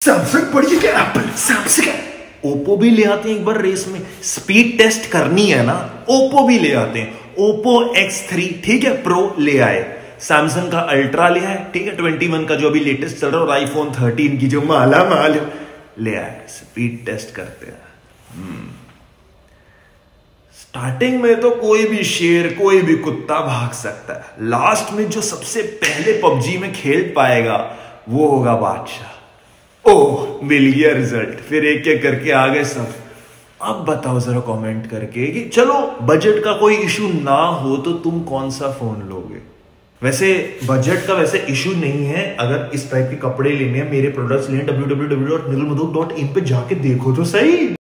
Samsung बढ़िया क्या Apple Samsung. Oppo भी ले आते हैं एक बार रेस में, स्पीड टेस्ट करनी है ना, ओप्पो भी ले आते हैं। ओप्पो X3 ठीक है प्रो ले आए, सैमसंग का अल्ट्रा ले आए, ठीक है 21 का जो अभी लेटेस्ट चल रहा है, और आईफोन 13 की जो माला माल ले आए, स्पीड टेस्ट करते हैं। स्टार्टिंग में तो कोई भी शेर कोई भी कुत्ता भाग सकता है, लास्ट में जो सबसे पहले पबजी में खेल पाएगा वो होगा बादशाह। ओह मिल गया रिजल्ट, फिर एक एक करके आ गए सब। अब बताओ जरा कमेंट करके कि चलो बजट का कोई इशू ना हो तो तुम कौन सा फोन लोगे। वैसे बजट का वैसे इशू नहीं है, अगर इस टाइप के कपड़े लेने हैं, मेरे प्रोडक्ट्स लेने www.nirulmadhok.in पे जाके देखो तो सही।